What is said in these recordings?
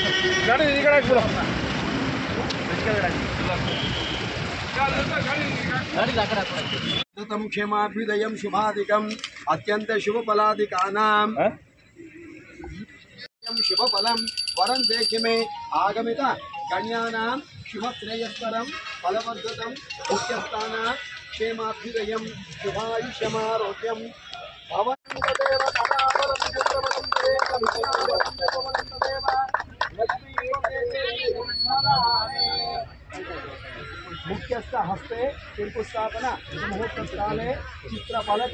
क्षेमाभ्युदयं शुभादिकम् अत्यंत शुभफलादिकानां शुभफलं वरं देहि मे आगमित कन्यानां शुभश्रेयस्करं फलवर्धतं मुख्यस्थानां क्षेमाभ्युदयं शुभायुष्यमारोग्यं भवन्तदेव मुख्यस्थ हस्ते शिल्पस्थापना मुहूर्तस्थाने चित्रफलक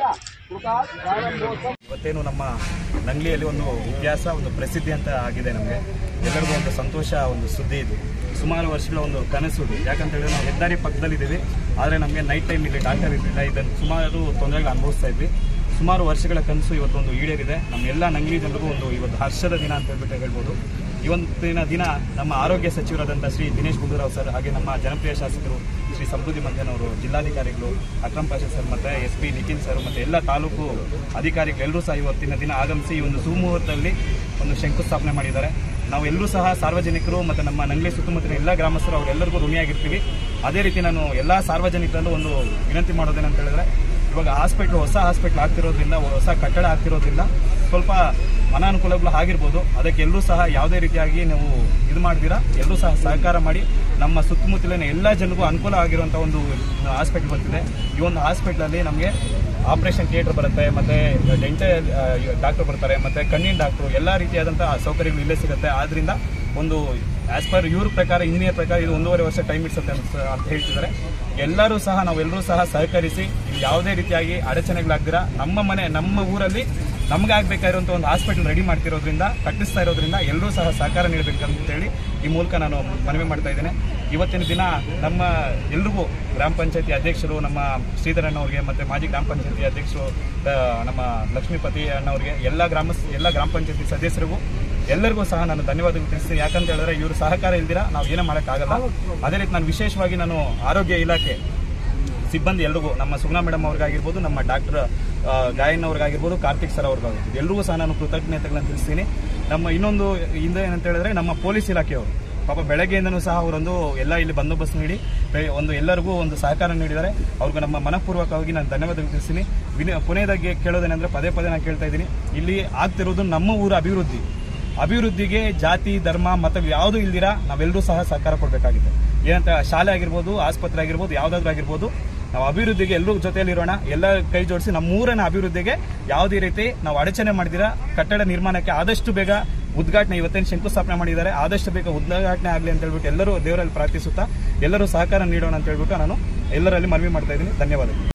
ಇವತ್ತೇನು ನಮ್ಮ ನಂಗ್ಲಿಯಲ್ಲಿ ಒಂದು ಇತಿಹಾಸ ಒಂದು ಪ್ರಸಿದ್ಧಿ ಅಂತ ಆಗಿದೆ. ನಮಗೆ ಎಲ್ಲರಿಗೂ ಒಂದು ಸಂತೋಷ, ಒಂದು ಸುದ್ದಿ ಇದು. ಸುಮಾರು ವರ್ಷಗಳ ಒಂದು ಕನಸು ಇದು. ಯಾಕಂತ ಹೇಳಿದ್ರೆ ನಾವು ಹೆದ್ದಾರಿ ಪಕ್ಕದಲ್ಲಿದ್ದೀವಿ, ಆದರೆ ನಮಗೆ ನೈಟ್ ಟೈಮ್ ಇಲ್ಲಿ ಡಾಕ್ಟರ್ ಇರಲಿಲ್ಲ. ಇದನ್ನು ಸುಮಾರು ತೊಂದರೆಗಳು ಅನುಭವಿಸ್ತಾ ಇದ್ವಿ. ಸುಮಾರು ವರ್ಷಗಳ ಕನಸು ಇವತ್ತೊಂದು ಈಡೇರಿದೆ. ನಮ್ಮೆಲ್ಲ ನಂಗ್ಲಿ ಜನರಿಗೂ ಒಂದು ಇವತ್ತು ಹರ್ಷದ ದಿನ ಅಂತ ಹೇಳ್ಬೋದು. ಇವತ್ತಿನ ದಿನ ನಮ್ಮ ಆರೋಗ್ಯ ಸಚಿವರಾದಂಥ ಶ್ರೀ ದಿನೇಶ್ ಗುಂಡೂರಾವ್ ಸರ್, ಹಾಗೆ ನಮ್ಮ ಜನಪ್ರಿಯ ಶಾಸಕರು ಶ್ರೀ ಸಮೃದ್ಧಿ ಮಂಜನವರು, ಜಿಲ್ಲಾಧಿಕಾರಿಗಳು ಅಕ್ರಮ್ ಪಾಷಾ ಸರ್ ಮತ್ತು SP ನಿತಿನ್ ಸರ್ ಮತ್ತು ಎಲ್ಲ ತಾಲೂಕು ಅಧಿಕಾರಿಗಳೆಲ್ಲರೂ ಸಹ ಇವತ್ತಿನ ದಿನ ಆಗಮಿಸಿ ಈ ಒಂದು ಸುಮುಹೂರ್ತದಲ್ಲಿ ಒಂದು ಶಂಕುಸ್ಥಾಪನೆ ಮಾಡಿದ್ದಾರೆ. ನಾವೆಲ್ಲರೂ ಸಹ ಸಾರ್ವಜನಿಕರು ಮತ್ತು ನಮ್ಮ ನಂಗ್ಲಿ ಸುತ್ತಮುತ್ತಲಿನ ಎಲ್ಲ ಗ್ರಾಮಸ್ಥರು ಅವರೆಲ್ಲರಿಗೂ ಋಣಿಯಾಗಿರ್ತೀವಿ. ಅದೇ ರೀತಿ ನಾನು ಎಲ್ಲ ಸಾರ್ವಜನಿಕರಲ್ಲೂ ಒಂದು ವಿನಂತಿ ಮಾಡೋದೇನಂತ ಹೇಳಿದ್ರೆ, ಇವಾಗ ಹೊಸ ಹಾಸ್ಪಿಟ್ಲ್ ಆಗ್ತಿರೋದ್ರಿಂದ, ಹೊಸ ಕಟ್ಟಡ ಆಗ್ತಿರೋದ್ರಿಂದ ಸ್ವಲ್ಪ ಅನಾನುಕೂಲಗಳು ಆಗಿರ್ಬೋದು. ಅದಕ್ಕೆ ಎಲ್ಲರೂ ಸಹ ಯಾವುದೇ ರೀತಿಯಾಗಿ ನಾವು ಇದು ಮಾಡ್ತೀರಾ, ಎಲ್ಲರೂ ಸಹ ಸಹಕಾರ ಮಾಡಿ ನಮ್ಮ ಸುತ್ತಮುತ್ತಲಿನ ಎಲ್ಲ ಜನರಿಗೂ ಅನುಕೂಲ ಆಗಿರುವಂಥ ಒಂದು ಹಾಸ್ಪಿಟ್ಲ್ ಬರ್ತಿದೆ. ಈ ಒಂದು ಹಾಸ್ಪಿಟ್ಲಲ್ಲಿ ನಮಗೆ ಆಪರೇಷನ್ ಥಿಯೇಟರ್ ಬರುತ್ತೆ, ಮತ್ತು ಡೆಂಟಲ್ ಡಾಕ್ಟರ್ ಬರ್ತಾರೆ, ಮತ್ತು ಕಣ್ಣಿನ ಡಾಕ್ಟ್ರು, ಎಲ್ಲ ರೀತಿಯಾದಂಥ ಸೌಕರ್ಯಗಳು ಇಲ್ಲೇ ಸಿಗುತ್ತೆ. ಆದ್ದರಿಂದ ಒಂದು ಆಸ್ ಪರ್ ಇವ್ರ ಪ್ರಕಾರ, ಇಂಜಿನಿಯರ್ ಪ್ರಕಾರ ಇದು 1.5 ವರ್ಷ ಟೈಮ್ ಇಡ್ಸುತ್ತೆ ಅಂತ ಹೇಳ್ತಿದ್ದಾರೆ. ಎಲ್ಲರೂ ಸಹ ನಾವೆಲ್ಲರೂ ಸಹ ಸಹಕರಿಸಿ ಯಾವುದೇ ರೀತಿಯಾಗಿ ಅಡಚಣೆಗಳಾಗ್ದಿರ ನಮ್ಮ ಊರಲ್ಲಿ ನಮಗಾಗಬೇಕಾಗಿರುವಂಥ ಒಂದು ಹಾಸ್ಪಿಟಲ್ ರೆಡಿ ಮಾಡ್ತಿರೋದ್ರಿಂದ, ಕಟ್ಟಿಸ್ತಾ ಇರೋದ್ರಿಂದ ಎಲ್ಲರೂ ಸಹ ಸಹಕಾರ ನೀಡಬೇಕಂತೇಳಿ ಈ ಮೂಲಕ ನಾನು ಮನವಿ ಮಾಡ್ತಾ ಇದ್ದೇನೆ. ಇವತ್ತಿನ ದಿನ ನಮ್ಮ ಎಲ್ರಿಗೂ ಗ್ರಾಮ ಪಂಚಾಯತಿ ಅಧ್ಯಕ್ಷರು, ನಮ್ಮ ಶ್ರೀಧರ್ ಅಣ್ಣವ್ರಿಗೆ, ಮತ್ತು ಮಾಜಿ ಗ್ರಾಮ ಪಂಚಾಯತಿ ಅಧ್ಯಕ್ಷರು ನಮ್ಮ ಲಕ್ಷ್ಮೀಪತಿ ಅಣ್ಣವ್ರಿಗೆ, ಎಲ್ಲ ಗ್ರಾಮ ಪಂಚಾಯತಿ ಸದಸ್ಯರಿಗೂ ಎಲ್ಲರಿಗೂ ಸಹ ನಾನು ಧನ್ಯವಾದಗಳು ತಿಳಿಸ್ತೀನಿ. ಯಾಕಂತ ಹೇಳಿದ್ರೆ ಇವರು ಸಹಕಾರ ಇಲ್ದಿರ ನಾವು ಏನೂ ಮಾಡೋಕ್ಕಾಗಲ್ಲ. ಅದೇ ರೀತಿ ನಾನು ವಿಶೇಷವಾಗಿ ನಾನು ಆರೋಗ್ಯ ಇಲಾಖೆ ಸಿಬ್ಬಂದಿ ಎಲ್ರಿಗೂ, ನಮ್ಮ ಸುಗ್ನಾ ಮೇಡಮ್ ಅವ್ರಿಗಾಗಿರ್ಬೋದು, ನಮ್ಮ ಡಾಕ್ಟರ್ ಗಾಯನ್ ಅವ್ರಿಗಾಗಿರ್ಬೋದು, ಕಾರ್ತಿಕ್ ಸರ್ ಅವ್ರಿಗಾಗಿರ್ಬೋದು, ಎಲ್ರಿಗೂ ಸಹ ನಾನು ಕೃತಜ್ಞತೆಗಳನ್ನು ತಿಳಿಸ್ತೀನಿ. ನಮ್ಮ ಇನ್ನೊಂದು ಹಿಂದೆ ಏನಂತ ಹೇಳಿದ್ರೆ, ನಮ್ಮ ಪೊಲೀಸ್ ಇಲಾಖೆಯವರು ಪಾಪ ಬೆಳಗ್ಗೆಯಿಂದನೂ ಸಹ ಅವರೊಂದು ಎಲ್ಲ ಇಲ್ಲಿ ಬಂದೋಬಸ್ತ್ ನೀಡಿ ಎಲ್ಲರಿಗೂ ಒಂದು ಸಹಕಾರ ನೀಡಿದ್ದಾರೆ. ಅವ್ರಿಗೂ ನಮ್ಮ ಮನಪೂರ್ವಕವಾಗಿ ನಾನು ಧನ್ಯವಾದಗಳು ತಿಳಿಸ್ತೀನಿ. ಕೊನೆಯದಾಗಿ ಕೇಳೋದೇನೆಂದರೆ, ಪದೇ ನಾನು ಕೇಳ್ತಾ ಇದ್ದೀನಿ, ಇಲ್ಲಿ ಆಗ್ತಿರೋದು ನಮ್ಮ ಊರ ಅಭಿವೃದ್ಧಿಗೆ ಜಾತಿ, ಧರ್ಮ, ಮತ ಯಾವುದೂ ಇಲ್ದಿರ ನಾವೆಲ್ಲರೂ ಸಹ ಸಹಕಾರ ಕೊಡಬೇಕಾಗಿದೆ. ಏನಂತ ಶಾಲೆ ಆಗಿರ್ಬೋದು, ಆಸ್ಪತ್ರೆ ಆಗಿರ್ಬೋದು, ಯಾವುದಾದ್ರೂ ಆಗಿರ್ಬೋದು, ನಾವು ಅಭಿವೃದ್ಧಿಗೆ ಎಲ್ಲರೂ ಜೊತೆಯಲ್ಲಿರೋಣ. ಎಲ್ಲ ಕೈ ಜೋಡಿಸಿ ನಮ್ಮ ಊರಿನ ಅಭಿವೃದ್ಧಿಗೆ ಯಾವುದೇ ರೀತಿ ನಾವು ಅಡಚಣೆ ಮಾಡಿದಿರ ಕಟ್ಟಡ ನಿರ್ಮಾಣಕ್ಕೆ ಆದಷ್ಟು ಬೇಗ ಉದ್ಘಾಟನೆ, ಇವತ್ತೇನು ಶಂಕುಸ್ಥಾಪನೆ ಮಾಡಿದ್ದಾರೆ, ಆದಷ್ಟು ಬೇಗ ಉದ್ಘಾಟನೆ ಆಗಲಿ ಅಂತ ಹೇಳ್ಬಿಟ್ಟು ಎಲ್ಲರೂ ದೇವರಲ್ಲಿ ಪ್ರಾರ್ಥಿಸುತ್ತಾ ಎಲ್ಲರೂ ಸಹಕಾರ ನೀಡೋಣ ಅಂತ ಹೇಳ್ಬಿಟ್ಟು ನಾನು ಎಲ್ಲರಲ್ಲಿ ಮನವಿ ಮಾಡ್ತಾ ಇದ್ದೀನಿ. ಧನ್ಯವಾದಗಳು.